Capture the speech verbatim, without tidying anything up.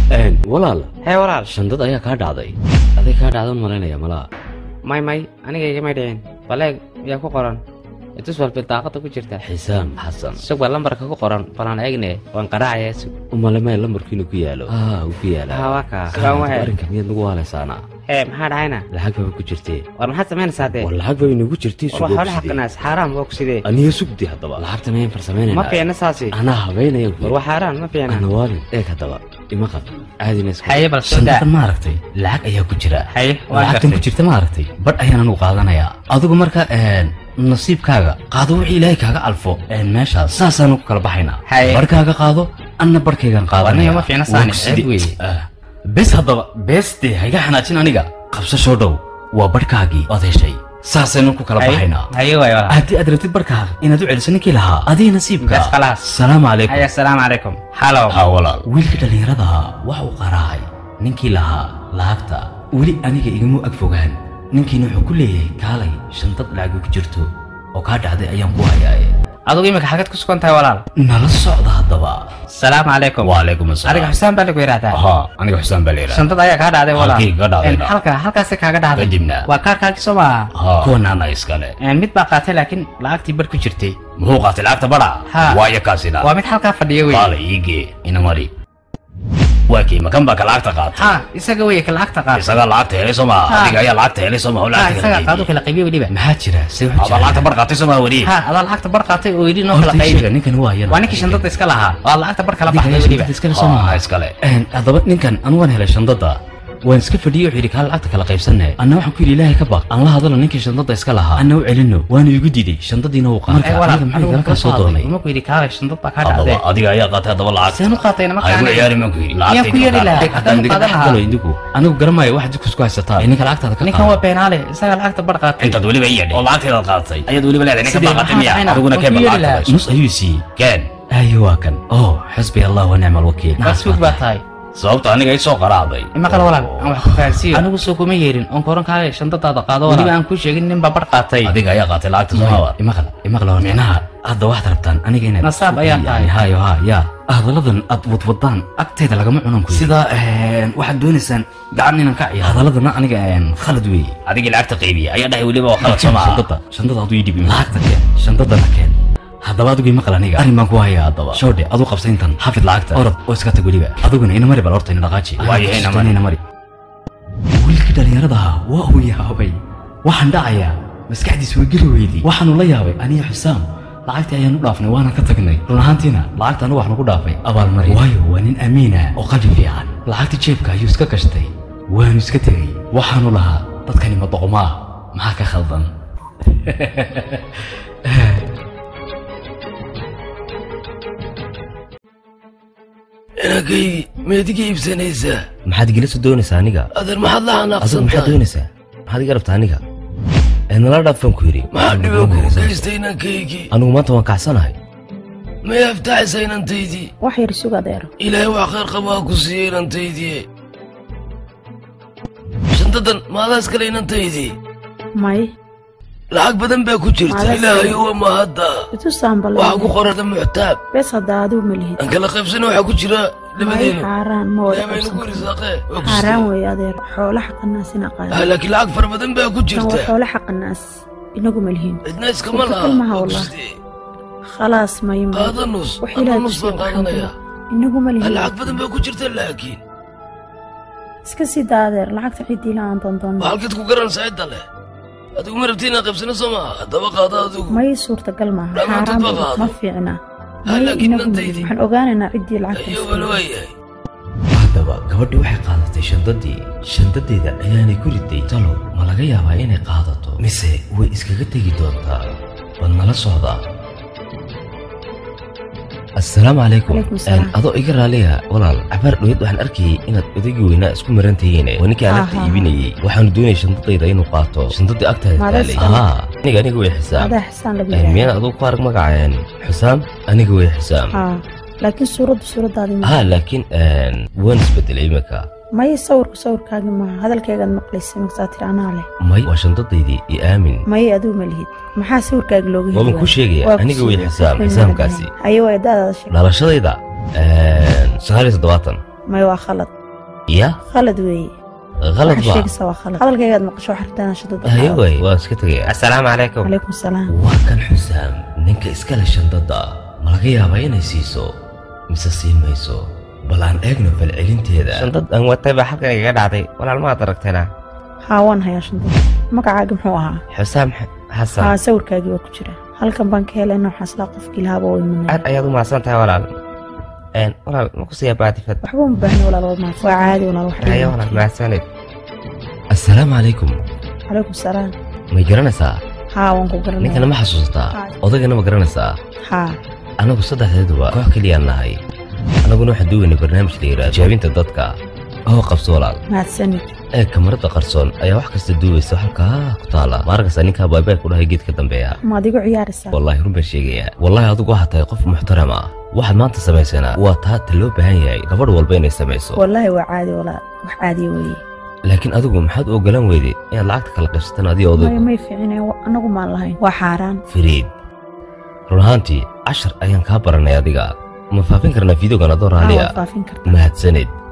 ان walaal هي walaal shandad ayaa ka dhacday aday ka dhacdan mareynaya malaha may may aniga iga ma dhicin baleeg yaa ku qoran inta soo bildaaqada ku jirta xisaam xasan suuq lambarka ku qoran balan eegne waan qaraacay umalama lambarkiinu ku yaalo ah u ku yaala ha waka kan waxa arinka miyad nagu waaleysaana ee maxaa dhacayna lacag baa ku jirtay war maxaa sameynaysaa de war lacag baa inagu jirtay suuq waxa xaqnaas xaraam oo ku sidee aniga sugdi hadaba lacagta ma farsameynayna ma fiicna saasi ana habeynaya war waxa xaraam ma fiicna ana waalid ee hadaba ima qab aadina isku haye bal soo daa ma aragtay lacag ayaa ku jira haye lacagta ku jirta ma aragtay bad ayaan anu qaadanaya adigu marka een nasiibkaaga qaado wixii ilaahay kaaga alfo een meesha saasaan ku kala baxayna barkaaga qaado anna barkaygan qaadanaya ma fiicna saani cid weey bes hadaba beste hayga xanaajin aniga qabso soo dhow waa barkaagii ood heshay saasaynu ku kala baxayna haye way walaal haddii aad rabtid barkaaga inaad u celiso ninkii lahaa adii nasiibka bes khalaas salaamu calaykum haye salaamu calaykum halo ha walaal wiilka dhalinyarada waxa uu qaraacay ninkii lahaa lacagta weli aniga igama ag fogaan ninkiina wuxuu ku leeyahay kaalay shantad lacag ku jirto oo ka dhacday ayaan ku hayay adigu imika xagad ku sugan tahay walaal nala socda hadaba salaamu calaykum wa alaykum asalaam aniga xusaan baa lagu yiraahdaa ha aniga xusaan baa leeyahay shantad ayaa ka dhacday walaal halkii ka dhacday halka halkaas ka dhacday kadibna waa kaarkaagii soo ma koonana iskale mid baa qaatay laakiin lacagtii bar ku jirtay muxuu qaatay lacagta bara waa yakaasina waa mid halka fadhiyo weey qaale iige ina mari واكي ما كان بك لعقت قاط ها isaga way ka lacagta qaat isaga lacagta helay soma adiga ayaa lacagta helay soma lacagta isaga qaado kala qaybiyo waliba maxaa jira si wuxuu jira lacagta bar qaatay soma wali ha ada lacagta bar qaatay oo yiri noo kala qaybiyo ninkan waa yana waa ninkii shandada iska lahaa waa lacagta bar kala baxday waliba iska soma iskale een adaba ninkan anu waan helay shandada waan iska fadhiyo xiri ka lacagta kala qaybsanay anna waxaan ku yiri ilaahay ka baq aan la hadalo ninkii shandada iska lahaa anna u celino waan igu diiday shandadiina uu qaatay marka maxay ka soo doonay ma ku yiri ka shandada ka dhacday adiga ayaa qaatay adaba lacag seen qaatayna ma qaatay ciyaari ma ku yiri lacagta ku yiri la hadan diga xaqalo indigu anigu garamayo wax dib isku haysataa ninka lacagta ka ninkan waa beenaale isaga lacagta bar qaatay inta waliba iyadii oo lacagta qaatay ayad waliba leedahay ninka baa qaatay miya adiguna ka baa nus ayuu si kan ayuu kan oo xisbi allah wa ni'mal wakiil mas'uul baa tahay sababta aniga ay soo qaraaday ima qala walaal aan wax ku fahansiyo anigu soo kuma yeerin on koran kaaga shandadaada qaado waliba aan ku sheegin nin baa bar qaatay adiga ayaa qaatay lacagta soo ima qala ima qala micnaha hadda wax rabtaan aniga inay nasaab ayaa tahay hayo ha ya hadaladan ad wadwadaan agteeda lagama cunan ku sida een waxa doonaysaan gacan inaan ka ciyaaro hadaladana aniga een khalad weey adiga lacagta qaybiya ayaa dhahay waliba waa khalad soo ma shandada shandada adu yidhi lacagta keen shandadana keen hadaba adigu ma qalaniga arin baan ku hayaa hadaba shoode adu qabsayntan xafid lacagta orod oo iska tag waliba adiguna ina mari bal horta ina dhaqaaji waayahayna mari ina mari wiilkii dhalinyarada waa uu yaabay waxaan dhacayaa maskaxdiisu way geli weydii waxaanu la yaabay aniga xusaam lacagtii ayaanu dhaafnay waana ka tagnay run ahaantiina lacagta anu waxnu ku dhaafay abaalmarin waayo waa nin amiina oo qalbi fiican lacagta jeebka ayuu iska gashtay waanu iska tegey waxaanu lahaa dadkani ma doqomaa maxaa ka khaldan inagay meediga iibsanaysaa maxaad igala soo doonaysaa aniga adeer maxaad la hanaaqsantahay maxaad doonaysaa maxaad iga rabtaa aniga nala dhaafan ku yidhi maxaa dhiba kuu geystay inankaygii anigu maanta waan kacsanahay may aftaxaysaa inantaydii wax yar sug adeero ilaahay wax khayr qabaa ku siiyey inantaydii shandadan maadaas kale inantaydii may lacag badan baa ku jirta ilaahay uwa mahadda waxaa ku qorada muxtaab bes hadda adigu ma lihid aan kala qaybsana waxaa ku jira labadeenu xaaraan ma wada xaaraan weeye adeer xoolo xaqanaas ina qaado laakiin lacag fara badan baa ku jirta xoolo xaqanaas inagu ma lihiin cidna iskama laha khalaas mayma qaada nus anuu nus baan qaadanayaa inagu ma lihiin lacag badan baa ku jirta laakiin iska sii daa adeer lacagta ciddii la aan doondoon halkeed ku garanaysaa cidda leh adigu ma rabti inaan qaybsano soo maaha haddaba qaada adigu may suurtagal maaha xaaraan ma fiicna waxaan ogaanaynaa ciddii lacagta haddaba gabadhi waxay qaadatay shandadii shandadeeda ayaanay ku riday talo ma laga yaabaa inay qaadato mise way iskaga tegi doontaa waad nala socdaa assalaamu calaykum adoo iga raaliya walaal cabaar dhoweed waxaan arkayay inaad odaygii weynaa isku maran tahiin waa ninkii aan agta iibinayay waxaanu doonayay shandadayda inuu qaato shandadii agtaada taalay haa aniga aniga way xisaam miyaan adugu ku arag magaceen xusaam aniga way xisaam laakiin suuraddu suuraddaadi haa laakiin waan isbedelay imika may sawirku sawirkaagi maaha hadalkaygaad maqlaysay markasaa tiri anaa leh may waa shandadaydii iyo aamin may adigu ma lihid maxaa sawirkaaga looga heli waban ku sheegaya aniga way xisaam xisaamkaasi ayo waa daadaada sheeg dhalashadayda sagaal iyo toddobaatan may waa khalad يا خالد وي غلط بقى شيء سوا خالد هذا الجياد نقشوا حرتنا شدد ايوه واسكتي السلام عليكم عليكم السلام وكان حسام نينك اسكال شنددا ما laga yaabaa inay siiso mise siin mayso bal aan eegno falcelinteeda shandad aan watay baa halkan iga dhacday walaal ma aragtayna haawan haya shandad magacaaga muxuu ahaa Xusaam Xasan haa sawirkaagii waa ku jira halkan baan ka helay inuu xasla qofkii lahaaba oo imanay aad ayaad u maasan tahay walaal een walaal ma ku siya baadifad waxba ma baahna walaal waa ma waa caadi walaal wax ayo walaal maasanid assalaamu calaykum calaykum salaam ma garanaysaa haa waan ku garanay ninkana ma xasuustaa odagana ma garanaysaa haa anagu saddexdeeduba koox kaliya nahay anaguna waxaan duugaynay barnaamij la yidhaahdo jaabinta dadka oo qabso walaal mahadsanid ee kamarada qarsoon ayaa wax kasta duubaysa halkaa ku taala ma arkaysaa ninkaa baabay ku dhahay geedka dambeeya ma adigu ciyaaraysaa wallaahi run baan sheegayaa wallaahi adigu waxaad tahay qof muxtaram ah waxaad maanta samaysanaa waa taa ta loo baahan yahay gabadh walba inay samayso wallaahi waa caadi walaal wax caadi weeye laakiin adigu maxaad u ogolaan weyday inaad lacagta kala qaybsataan adiga odaygu may may fiicnay anagu maan lahayn waa xaaraan fariid run ahaantii cashar ayaan kaa baranay adiga ma faafin karnaa fideogan adoo raaliya faafin kartaa mahadsanid